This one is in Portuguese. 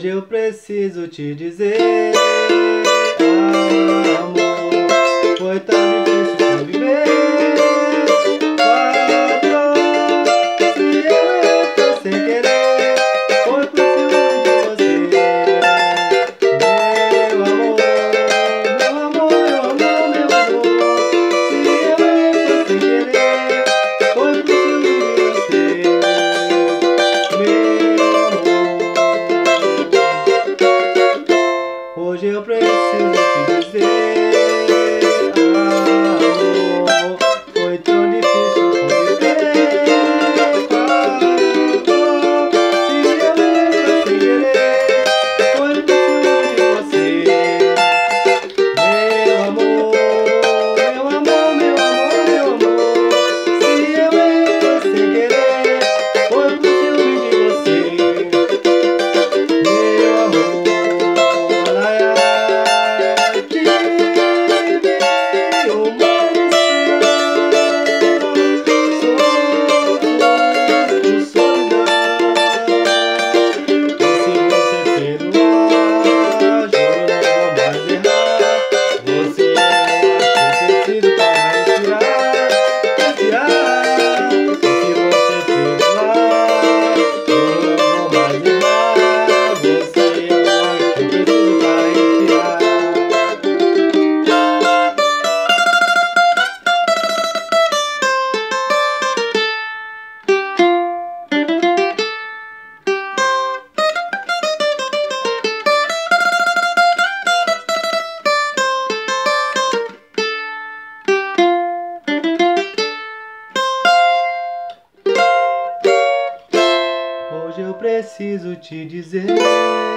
Hoje eu preciso te dizer, amor, foi tão difícil conviver. Se eu entro sem querer, foi por ciúme de você. Meu amor, meu amor, meu amor, meu amor. Se eu entro sem querer, foi por ciúme de você. Hoje eu preciso te dizer, amor, foi tão difícil conviver. Se eu entro sem querer, foi por ciúme de você. Meu amor, meu amor, meu amor, meu amor. Se eu entro sem querer, foi por ciúme de você. Meu amor. Hoje eu preciso te dizer.